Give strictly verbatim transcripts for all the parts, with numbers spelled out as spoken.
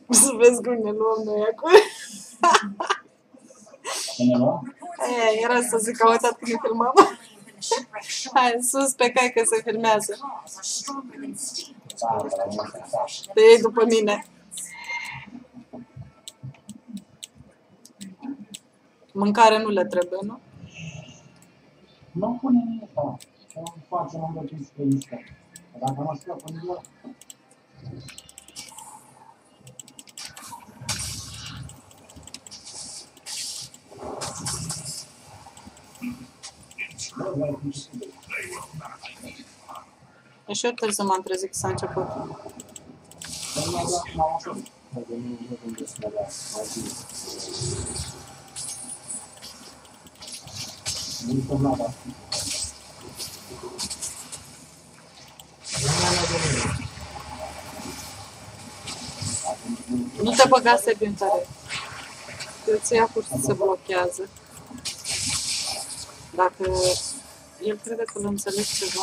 Să vezi cum ne luăm noi acum. Ce ne luăm? Aia era să zic că a uitat când ne filmam. Hai, sus pe cai că se filmează. Da, dar nu se fac. Te iei după mine. Mâncare nu le trebuie, nu? Nu pune nimic, da. Ce nu facem în loc pe Insta. Dacă mă scap în doar. Și eu trebuie să mă trezit că s-a început. Nu te băga Sebi în tare. Îți ia pur să se blochează. Dacă el crede că îl înțeleg ceva.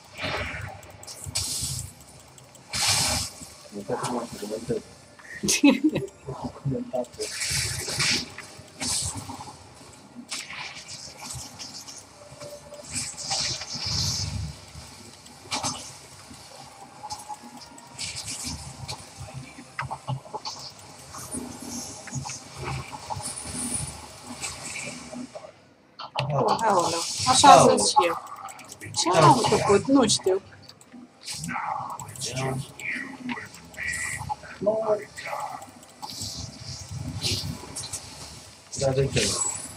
Aoleu, așa sunt și eu. Ce am făcut? Nu știu. Da, de ce?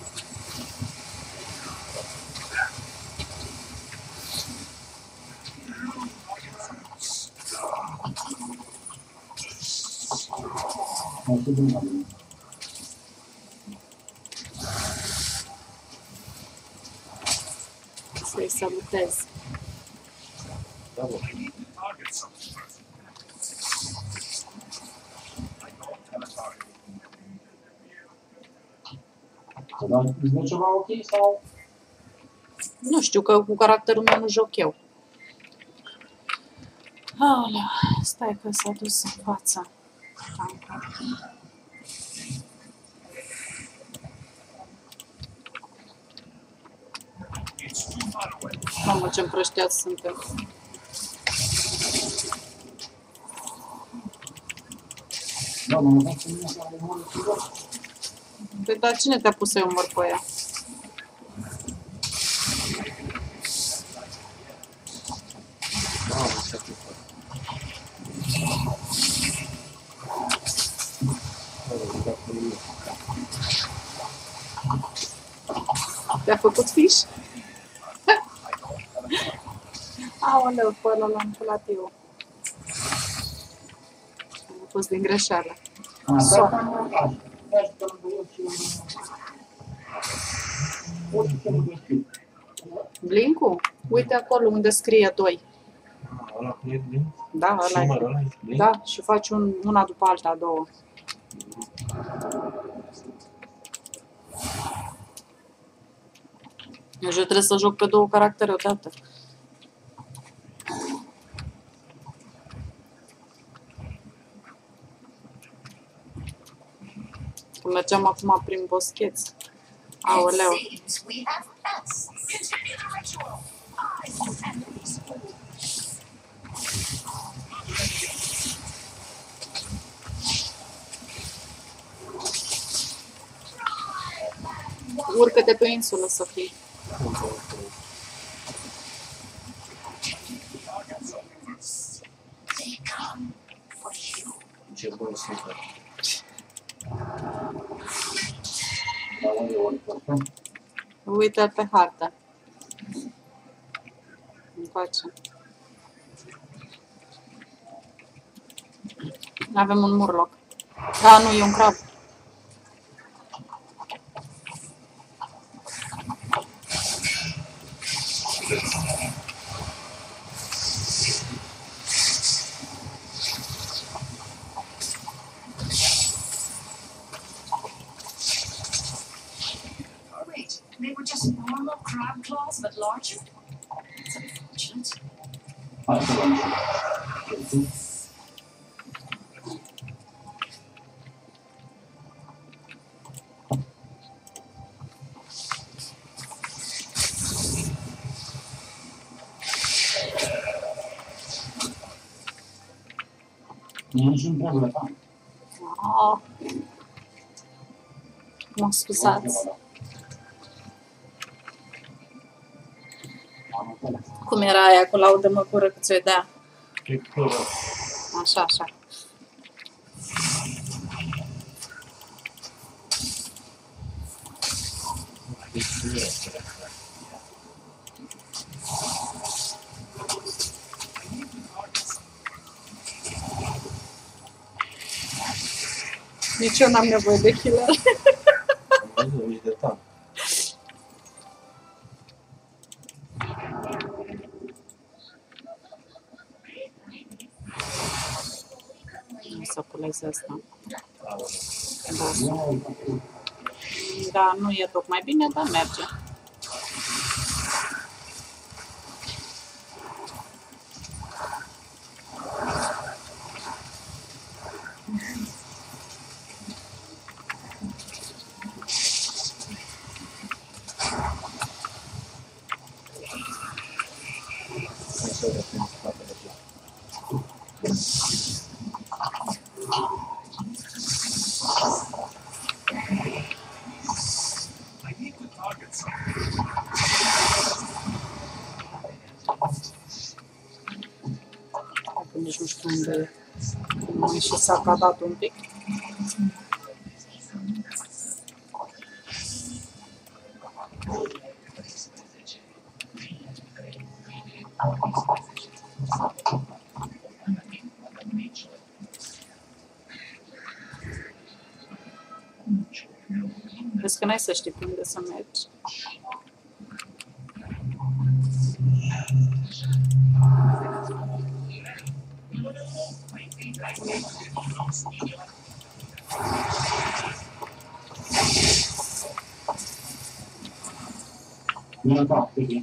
Să-i salutez. Da, bun. Dar îți dă ceva ok sau? Nu știu, că cu caracterul meu nu joc eu. Aoleu, stai că s-a dus în fața. Mamă, ce împrășteați suntem. Da, mă mă să mine să mă mă. Păi, dar cine te-a pus să-i omor pe ea? Te-a făcut fiș? Aoleu, pe ăla l-am pulat eu. A fost din greșeală. Blink-ul? Uite acolo unde scrie doi. Ăla cu e blink? Da, ăla e. Ăla e blink? Da, și faci un, una după alta, două. Deci eu trebuie să joc pe două caractere odată. Că mergeam acum prin boscheți. Aoleu. Urcă-te pe insulă să fii. Ce bun super. Uite-l pe hartă. Încoace. Avem un murloc. Da, nu, e un crab. They were just normal crab claws, but larger? It's unfortunate. Mie nici nu trebuie, da. Oh. Mă scuzați. Am înțeles. Cum era aia cu laudă-mă cură că ți-o dea? Pictură. Așa, așa. Pictură. Nici eu n-am nevoie de killer. Am văzut, nici de tank. Nu să puleze asta. Aoleu. Da. Eu, Da, nu e tocmai bine, dar merge. Hai să vedem în spatele tău. Că nici nu știu unde e. Nu e și s-a cadat un pic. Vezi că n-ai să știi pe unde să mergi. nu, da, bine.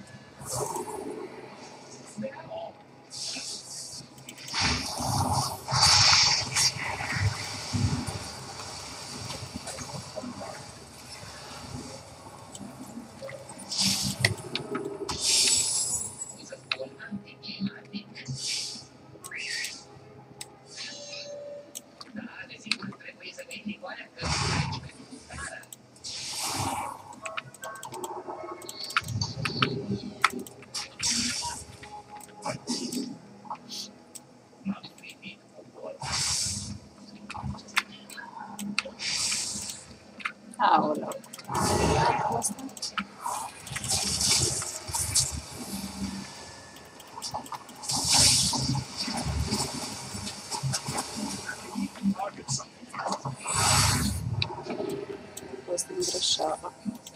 Aoleu. A fost în Brășava.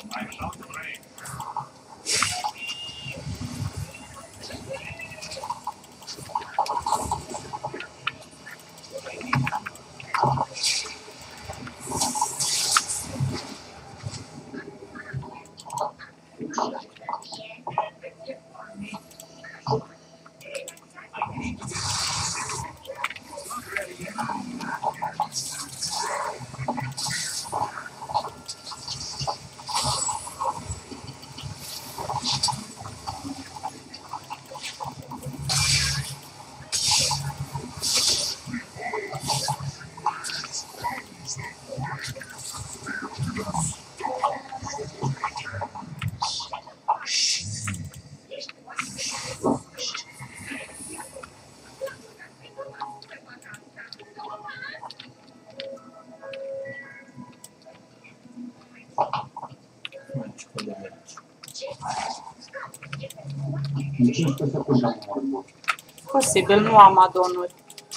În cincisprezece secunde am urmă. Posibil, nu am adonuri.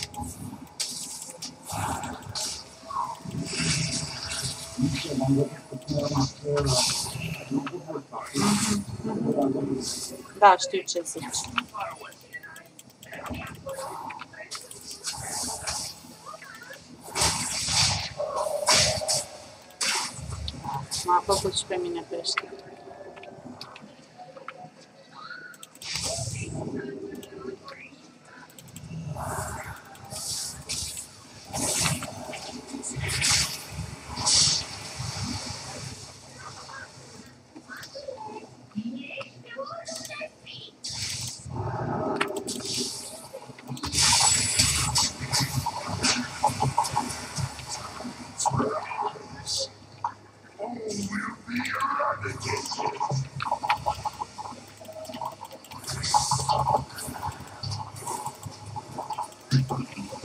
Nici eu m-am găsit că până rămas nu pot văzut. Da, știu ce zici. M-a făcut și pe mine pește.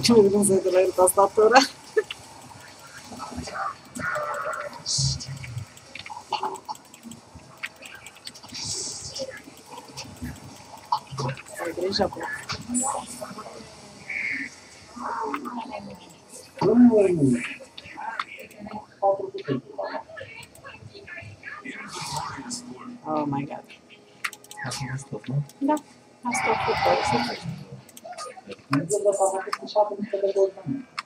Ce mi cum se uită la el tastatura. Ai grijă acum. Oh my god. Asta nu stop, nu? Da, asta a fost. Nu trebuie să facă șapte minute de douăzeci de minute.